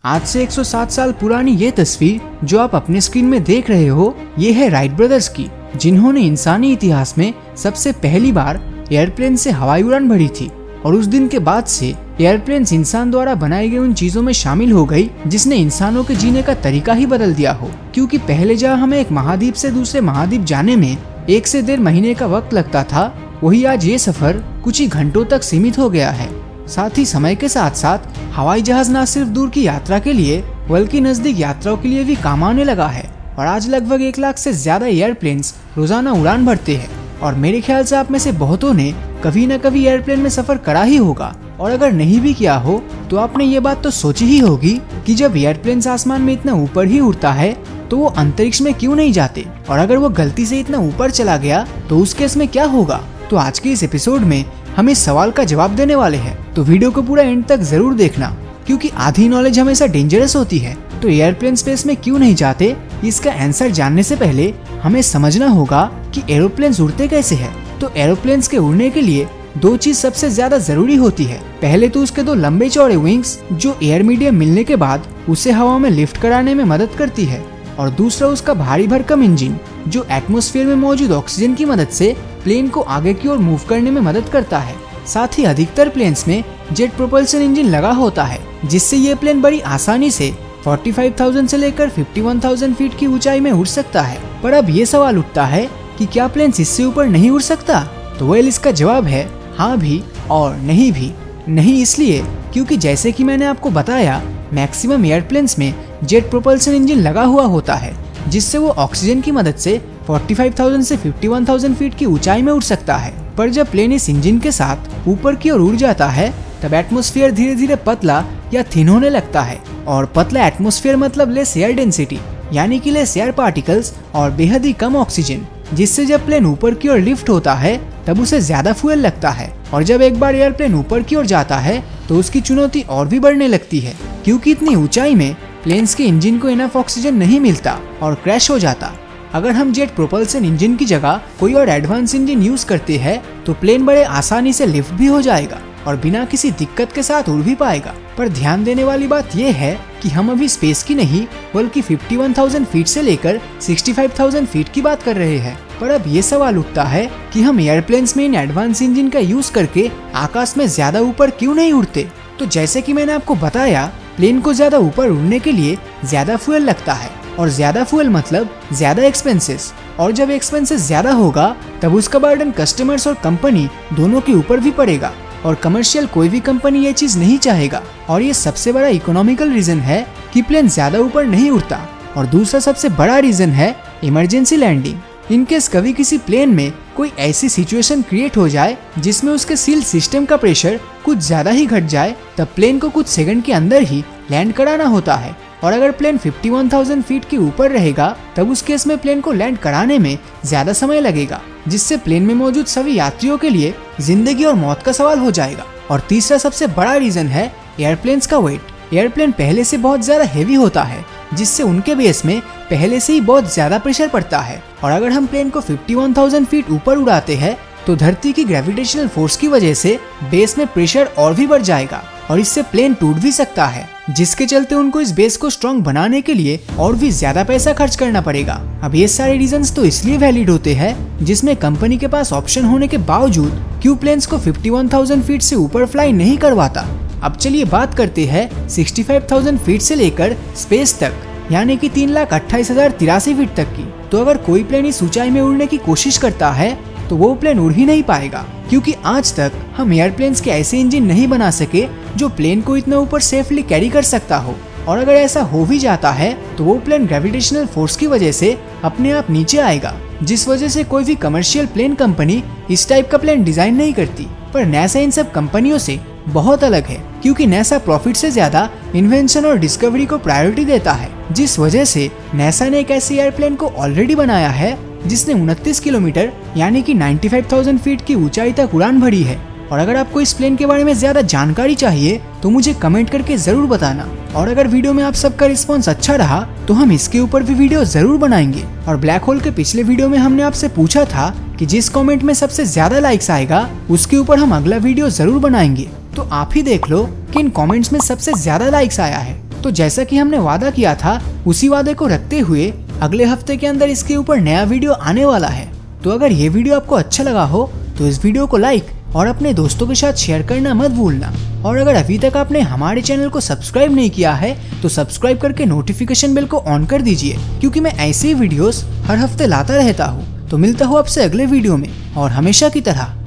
आज से 107 साल पुरानी ये तस्वीर जो आप अपने स्क्रीन में देख रहे हो, ये है राइट ब्रदर्स की, जिन्होंने इंसानी इतिहास में सबसे पहली बार एयरप्लेन से हवाई उड़ान भरी थी। और उस दिन के बाद से एयरप्लेन्स इंसान द्वारा बनाई गई उन चीजों में शामिल हो गई जिसने इंसानों के जीने का तरीका ही बदल दिया हो। क्योंकि पहले जहाँ हमें एक महाद्वीप से दूसरे महाद्वीप जाने में 1 से 1.5 महीने का वक्त लगता था, वही आज ये सफर कुछ ही घंटों तक सीमित हो गया है। साथ ही समय के साथ साथ हवाई जहाज न सिर्फ दूर की यात्रा के लिए बल्कि नजदीक यात्राओं के लिए भी काम आने लगा है। और आज लगभग 1 लाख से ज्यादा एयरप्लेन्स रोजाना उड़ान भरते हैं। और मेरे ख्याल से आप में से बहुतों ने कभी न कभी एयरप्लेन में सफर करा ही होगा। और अगर नहीं भी किया हो तो आपने ये बात तो सोची ही होगी कि जब एयरप्लेन आसमान में इतना ऊपर ही उड़ता है तो वो अंतरिक्ष में क्यों नहीं जाते, और अगर वो गलती से इतना ऊपर चला गया तो उस केस में क्या होगा। तो आज के इस एपिसोड में हम इस सवाल का जवाब देने वाले हैं, तो वीडियो को पूरा एंड तक जरूर देखना, क्योंकि आधी नॉलेज हमेशा डेंजरस होती है। तो एयरप्लेन स्पेस में क्यों नहीं जाते, इसका आंसर जानने से पहले हमें समझना होगा कि एरोप्लेन उड़ते कैसे हैं। तो एरोप्लेन्स के उड़ने के लिए 2 चीज सबसे ज्यादा जरूरी होती है। पहले तो उसके 2 लंबे चौड़े विंग्स जो एयर मीडियम मिलने के बाद उसे हवा में लिफ्ट कराने में मदद करती है, और दूसरा उसका भारी भरकम इंजन जो एटमॉस्फेयर में मौजूद ऑक्सीजन की मदद से प्लेन को आगे की ओर मूव करने में मदद करता है। साथ ही अधिकतर प्लेन्स में जेट प्रोपल्शन इंजन लगा होता है, जिससे ये प्लेन बड़ी आसानी से 45,000 से लेकर 51,000 फीट की ऊंचाई में उड़ सकता है। पर अब ये सवाल उठता है कि क्या प्लेन इससे ऊपर नहीं उड़ सकता? तो वेल, इसका जवाब है हाँ भी और नहीं भी। नहीं इसलिए क्योंकि जैसे कि मैंने आपको बताया, मैक्सिमम एयरप्लेन्स में जेट प्रोपल्शन इंजन लगा हुआ होता है, जिससे वो ऑक्सीजन की मदद से 45,000 से 51,000 फीट की ऊंचाई में उड़ सकता है। पर जब प्लेन इस इंजन के साथ ऊपर की ओर उड़ जाता है तब एटमॉस्फेयर धीरे धीरे पतला या थिन होने लगता है। और पतला एटमॉस्फेयर मतलब लेस एयर डेंसिटी, यानी कि लेस एयर पार्टिकल्स और बेहद ही कम ऑक्सीजन, जिससे जब प्लेन ऊपर की ओर लिफ्ट होता है तब उसे ज्यादा फ्यूल लगता है। और जब एक बार एयरप्लेन ऊपर की ओर जाता है तो उसकी चुनौती और भी बढ़ने लगती है, क्योंकि इतनी ऊंचाई में प्लेन्स के इंजन को इनफ ऑक्सीजन नहीं मिलता और क्रैश हो जाता। अगर हम जेट प्रोपल्सन इंजन की जगह कोई और एडवांस इंजन यूज करते हैं तो प्लेन बड़े आसानी से लिफ्ट भी हो जाएगा और बिना किसी दिक्कत के साथ उड़ भी पाएगा। पर ध्यान देने वाली बात यह है कि हम अभी स्पेस की नहीं बल्कि 51,000 फीट से लेकर 65,000 फीट की बात कर रहे हैं। पर अब ये सवाल उठता है कि हम एयरप्लेन्स में इन एडवांस इंजन का यूज करके आकाश में ज्यादा ऊपर क्यों नहीं उड़ते। तो जैसे कि मैंने आपको बताया, प्लेन को ज्यादा ऊपर उड़ने के लिए ज्यादा फ्यूल लगता है, और ज्यादा फ्यूल मतलब ज्यादा एक्सपेंसेस। और जब एक्सपेंसेस ज्यादा होगा तब उसका बर्डन कस्टमर्स और कंपनी दोनों के ऊपर भी पड़ेगा, और कमर्शियल कोई भी कंपनी ये चीज नहीं चाहेगा। और ये सबसे बड़ा इकोनॉमिकल रीजन है कि प्लेन ज्यादा ऊपर नहीं उड़ता। और दूसरा सबसे बड़ा रीजन है इमरजेंसी लैंडिंग। इनकेस कभी किसी प्लेन में कोई ऐसी सिचुएशन क्रिएट हो जाए जिसमें उसके सील सिस्टम का प्रेशर कुछ ज्यादा ही घट जाए, तब प्लेन को कुछ सेकंड के अंदर ही लैंड कराना होता है। और अगर प्लेन 51,000 फीट के ऊपर रहेगा तब उस केस में प्लेन को लैंड कराने में ज्यादा समय लगेगा, जिससे प्लेन में मौजूद सभी यात्रियों के लिए जिंदगी और मौत का सवाल हो जाएगा। और तीसरा सबसे बड़ा रीजन है एयरप्लेन्स का वेट। एयरप्लेन पहले से बहुत ज्यादा हेवी होता है, जिससे उनके बेस में पहले से ही बहुत ज्यादा प्रेशर पड़ता है। और अगर हम प्लेन को 51,000 फीट ऊपर उड़ाते हैं तो धरती की ग्रेविटेशनल फोर्स की वजह से बेस में प्रेशर और भी बढ़ जाएगा, और इससे प्लेन टूट भी सकता है, जिसके चलते उनको इस बेस को स्ट्रॉन्ग बनाने के लिए और भी ज्यादा पैसा खर्च करना पड़ेगा। अब ये सारे रीजंस तो इसलिए वैलिड होते हैं जिसमें कंपनी के पास ऑप्शन होने के बावजूद क्यों प्लेन्स को 51,000 फीट से ऊपर फ्लाई नहीं करवाता। अब चलिए बात करते हैं 65,000 फीट से लेकर स्पेस तक, यानी कि 3,28,083 फीट तक की। तो अगर कोई प्लेन इस ऊंचाई में उड़ने की कोशिश करता है तो वो प्लेन उड़ ही नहीं पाएगा, क्योंकि आज तक हम एयरप्लेन्स के ऐसे इंजन नहीं बना सके जो प्लेन को इतना ऊपर सेफली कैरी कर सकता हो। और अगर ऐसा हो भी जाता है तो वो प्लेन ग्रेविटेशनल फोर्स की वजह से अपने आप नीचे आएगा, जिस वजह से कोई भी कमर्शियल प्लेन कंपनी इस टाइप का प्लेन डिजाइन नहीं करती। पर नासा इन सब कंपनियों से बहुत अलग है, क्योंकि नासा प्रॉफिट से ज्यादा इन्वेंशन और डिस्कवरी को प्रायोरिटी देता है, जिस वजह से नासा ने एक ऐसे एयरप्लेन को ऑलरेडी बनाया है जिसने 29 किलोमीटर यानी कि 95,000 फीट की ऊंचाई तक उड़ान भरी है। और अगर आपको इस प्लेन के बारे में ज्यादा जानकारी चाहिए तो मुझे कमेंट करके जरूर बताना। और अगर वीडियो में आप सबका रिस्पॉन्स अच्छा रहा तो हम इसके ऊपर भी वीडियो जरूर बनाएंगे। और ब्लैक होल के पिछले वीडियो में हमने आपसे पूछा था कि जिस कमेंट में सबसे ज्यादा लाइक्स आएगा उसके ऊपर हम अगला वीडियो जरूर बनाएंगे। तो आप ही देख लो कि इन कमेंट्स में सबसे ज्यादा लाइक्स आया है। तो जैसा कि हमने वादा किया था, उसी वादे को रखते हुए अगले हफ्ते के अंदर इसके ऊपर नया वीडियो आने वाला है। तो अगर ये वीडियो आपको अच्छा लगा हो तो इस वीडियो को लाइक और अपने दोस्तों के साथ शेयर करना मत भूलना। और अगर अभी तक आपने हमारे चैनल को सब्सक्राइब नहीं किया है तो सब्सक्राइब करके नोटिफिकेशन बेल को ऑन कर दीजिए, क्योंकि मैं ऐसे ही वीडियोस हर हफ्ते लाता रहता हूँ। तो मिलता हूँ आपसे अगले वीडियो में, और हमेशा की तरह